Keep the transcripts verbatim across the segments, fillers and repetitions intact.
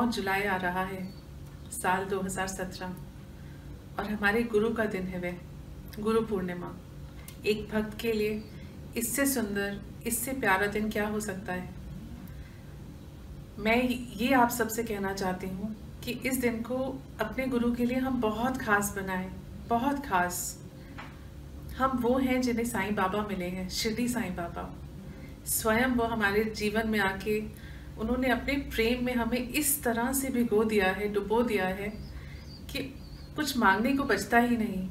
नौ जुलाई आ रहा है, साल दो हज़ार सत्रह, और हमारे गुरु का दिन है वह गुरु पूर्णिमा। एक भक्त के लिए इससे सुंदर, इससे प्यारा दिन क्या हो सकता है। मैं ये आप सबसे कहना चाहती हूँ कि इस दिन को अपने गुरु के लिए हम बहुत खास बनाएं, बहुत खास। हम वो हैं जिन्हें साईं बाबा मिले हैं, शिरडी साईं बाबा। स्वयं वो हमारे जीवन में आके उन्होंने अपने प्रेम में हमें इस तरह से भिगो दिया है, डुबो दिया है कि कुछ मांगने को बचता ही नहीं।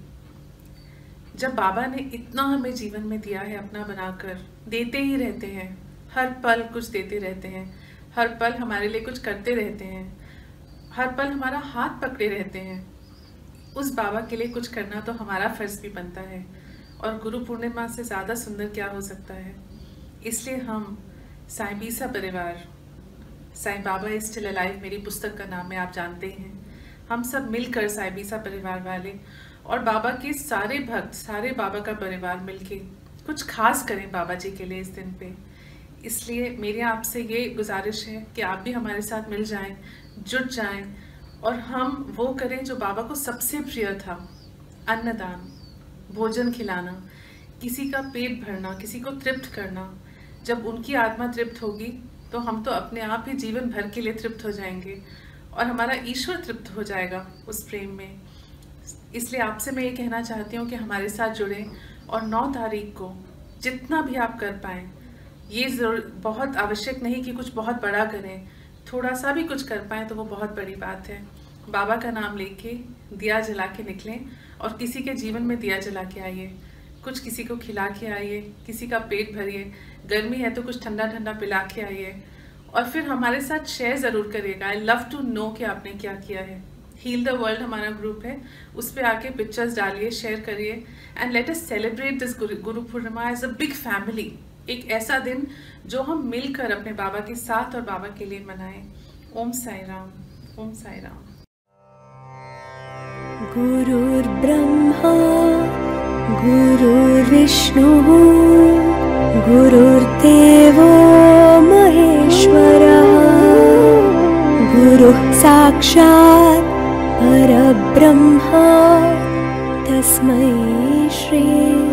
जब बाबा ने इतना हमें जीवन में दिया है, अपना बनाकर देते ही रहते हैं, हर पल कुछ देते रहते हैं, हर पल हमारे लिए कुछ करते रहते हैं, हर पल हमारा हाथ पकड़े रहते हैं। उस बाबा के लिए कुछ करना तो हमारा फर्ज भी बनता है, और गुरु पूर्णिमा से ज़्यादा सुंदर क्या हो सकता है। इसलिए हम साईं बीसा परिवार, Sai Baba is still alive मेरी पुस्तक का नाम है, आप जानते हैं। हम सब मिलकर साईं बीसा परिवार वाले और बाबा के सारे भक्त, सारे बाबा का परिवार मिलके कुछ खास करें बाबा जी के लिए इस दिन पे। इसलिए मेरी आपसे ये गुजारिश है कि आप भी हमारे साथ मिल जाएं, जुट जाएं, और हम वो करें जो बाबा को सबसे प्रिय था, अन्नदान, भोजन खिलाना, किसी का पेट भरना, किसी को तृप्त करना। जब उनकी आत्मा तृप्त होगी तो हम तो अपने आप ही जीवन भर के लिए तृप्त हो जाएंगे, और हमारा ईश्वर तृप्त हो जाएगा उस प्रेम में। इसलिए आपसे मैं ये कहना चाहती हूँ कि हमारे साथ जुड़ें, और नौ तारीख को जितना भी आप कर पाएँ, ये ज़रूर बहुत आवश्यक नहीं कि कुछ बहुत बड़ा करें, थोड़ा सा भी कुछ कर पाएँ तो वो बहुत बड़ी बात है। बाबा का नाम लेके दिया जला के निकलें, और किसी के जीवन में दिया जला के आइए, कुछ किसी को खिला के आइए, किसी का पेट भरिए, गर्मी है तो कुछ ठंडा ठंडा पिला के आइए, और फिर हमारे साथ शेयर ज़रूर करिएगा। आई लव टू नो कि आपने क्या किया है। हील द वर्ल्ड हमारा ग्रुप है, उस पर आके पिक्चर्स डालिए, शेयर करिए, and let us celebrate this Guru Purnima as a big family. एक ऐसा दिन जो हम मिलकर अपने बाबा के साथ और बाबा के लिए मनाएं। ओम साई राम, ओम साई राम। गुरुर्ब्रह्मा गुरुर्विष्णुः गुरुर्देवो महेश्वरः गुरुः साक्षात् परब्रह्म तस्मै श्री